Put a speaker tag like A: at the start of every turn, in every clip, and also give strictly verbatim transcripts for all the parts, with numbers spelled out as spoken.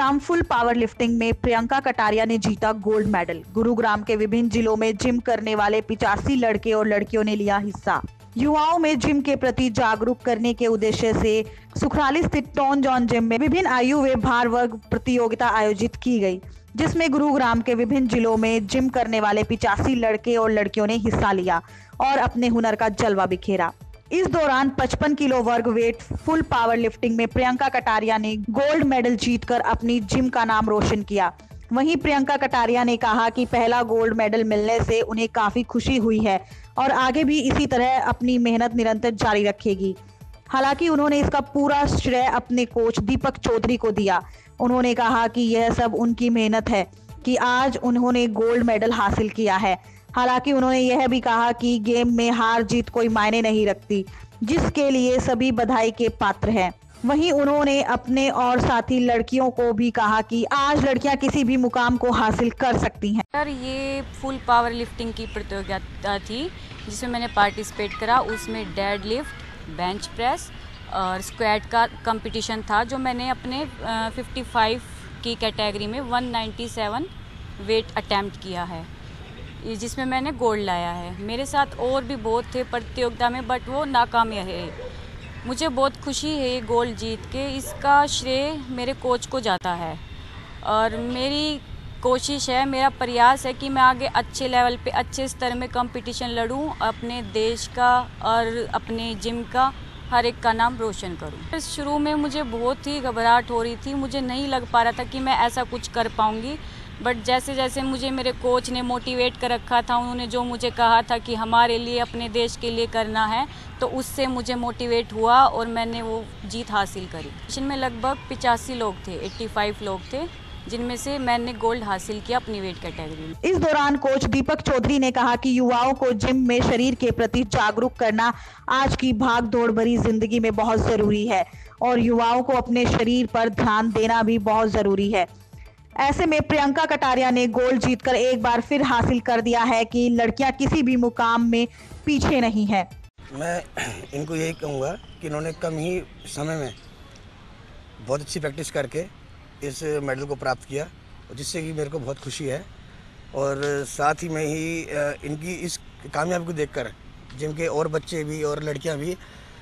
A: Gurugram full power lifting में प्रियंका कटारिया ने जीता गोल्ड मेडल। गुरुग्राम के विभिन्न जिलों में जिम करने वाले पिचासी लड़के और लड़कियों ने लिया हिस्सा। युवाओं में जिम के प्रति जागरूक करने के उद्देश्य से सुखराली स्थित टॉन जॉन जिम में विभिन्न आयु व भार वर्ग प्रतियोगिता आयोजित की गई, जिसमें गुरुग्राम के विभिन्न जिलों में जिम करने वाले पिचासी लड़के और लड़कियों ने हिस्सा लिया और अपने हुनर का जलवा बिखेरा। इस दौरान पचपन किलो वर्ग वेट फुल पावर लिफ्टिंग में प्रियंका कटारिया ने गोल्ड मेडल जीतकर अपनी जिम का नाम रोशन किया। वहीं प्रियंका कटारिया ने कहा कि पहला गोल्ड मेडल मिलने से उन्हें काफी खुशी हुई है और आगे भी इसी तरह अपनी मेहनत निरंतर जारी रखेगी। हालांकि उन्होंने इसका पूरा श्रेय अपने कोच दीपक चौधरी को दिया। उन्होंने कहा कि यह सब उनकी मेहनत है कि आज उन्होंने गोल्ड मेडल हासिल किया है। हालांकि उन्होंने यह भी कहा कि गेम में हार जीत कोई मायने नहीं रखती, जिसके लिए सभी बधाई के पात्र हैं। वहीं उन्होंने अपने और साथी लड़कियों को भी कहा कि आज लड़कियां किसी भी मुकाम को हासिल कर सकती हैं।
B: सर, ये फुल पावर लिफ्टिंग की प्रतियोगिता थी जिसमें मैंने पार्टिसिपेट करा। उसमें डेड लिफ्ट, बेंच प्रेस और स्क्वाट का कंपटीशन था, जो मैंने अपने पचपन की कैटेगरी में एक सौ सत्तानवे वेट अटेम्प्ट किया है, जिसमें मैंने गोल्ड लाया है। मेरे साथ और भी बहुत थे प्रतियोगिता में, बट वो नाकाम है। मुझे बहुत खुशी है गोल्ड जीत के। इसका श्रेय मेरे कोच को जाता है और मेरी कोशिश है, मेरा प्रयास है कि मैं आगे अच्छे लेवल पे, अच्छे स्तर में कंपटीशन लड़ूं, अपने देश का और अपने जिम का हर एक का नाम रोशन करूं। शुरू में मुझे बहुत ही घबराहट हो रही थी, मुझे नहीं लग पा रहा था कि मैं ऐसा कुछ कर पाऊंगी। बट जैसे जैसे मुझे मेरे कोच ने मोटिवेट कर रखा था, उन्होंने जो मुझे कहा था कि हमारे लिए, अपने देश के लिए करना है, तो उससे मुझे मोटिवेट हुआ और मैंने वो जीत हासिल करी। इसमें लगभग पिचासी लोग थे, पचासी लोग थे, जिनमें से मैंने गोल्ड हासिल किया अपनी वेट कैटेगरी में।
A: इस दौरान कोच दीपक चौधरी ने कहा कि युवाओं को जिम में शरीर के प्रति जागरूक करना आज की भाग दौड़ भरी जिंदगी में बहुत जरूरी है और युवाओं को अपने शरीर पर ध्यान देना भी बहुत जरूरी है। ऐसे में प्रियंका कटारिया ने गोल्ड जीतकर एक बार फिर हासिल कर दिया है कि लड़कियां किसी भी मुकाम में पीछे नहीं है।
C: मैं इनको यही कहूँगा कि इन्होंने कम ही समय में बहुत अच्छी प्रैक्टिस करके इस मेडल को प्राप्त किया, जिससे कि मेरे को बहुत खुशी है। और साथ ही में ही इनकी इस कामयाबी को देखकर जिम के और बच्चे भी और लड़कियां भी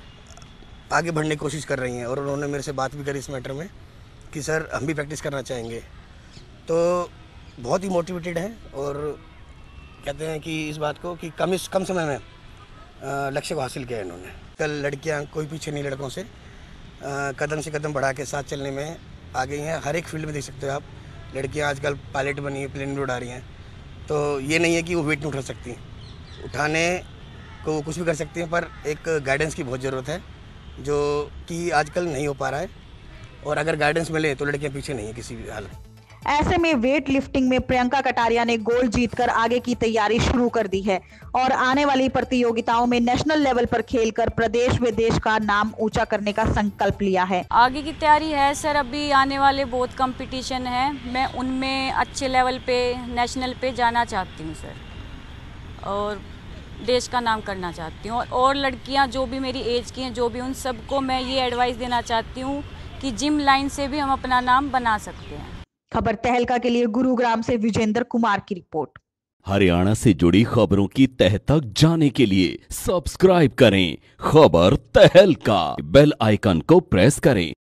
C: आगे बढ़ने की कोशिश कर रही हैं और उन्होंने मेरे से बात भी करी इस मैटर में कि सर हम भी प्रैक्टिस करना चाहेंगे। तो बहुत ही मोटिवेटेड हैं और कहते हैं कि इस बात को कि कम इस कम समय में लक्ष्य को हासिल किया है इन्होंने। कल लड़कियां कोई पीछे नहीं, लड़कों से कदम से कदम बढ़ा के साथ चलने में आ गई हैं। हर एक फील्ड में देख सकते हो आप, लड़कियां आजकल पायलट बनी हैं, प्लेन भी उड़ा रही हैं। तो ये नहीं है कि वो वेट नहीं उठा सकती, उठाने को वो कुछ भी कर सकती हैं, पर एक गाइडेंस की बहुत ज़रूरत है, जो कि आजकल नहीं हो पा रहा है। और अगर गाइडेंस मिले तो लड़कियां पीछे नहीं है किसी भी हालत।
A: ऐसे में वेट लिफ्टिंग में प्रियंका कटारिया ने गोल्ड जीतकर आगे की तैयारी शुरू कर दी है और आने वाली प्रतियोगिताओं में नेशनल लेवल पर खेलकर प्रदेश व देश का नाम ऊंचा करने का संकल्प लिया है।
B: आगे की तैयारी है सर, अभी आने वाले बहुत कंपटीशन है, मैं उनमें अच्छे लेवल पे, नेशनल पे जाना चाहती हूँ सर, और देश का नाम करना चाहती हूँ। और लड़कियाँ जो भी मेरी एज की हैं, जो भी, उन सबको मैं ये एडवाइस देना चाहती हूँ कि जिम लाइन से भी हम अपना नाम बना सकते हैं।
A: खबर तहलका के लिए गुरुग्राम से विजेंद्र कुमार की रिपोर्ट।
D: हरियाणा से जुड़ी खबरों की तह तक जाने के लिए सब्सक्राइब करें खबर तहलका, बेल आइकन को प्रेस करें।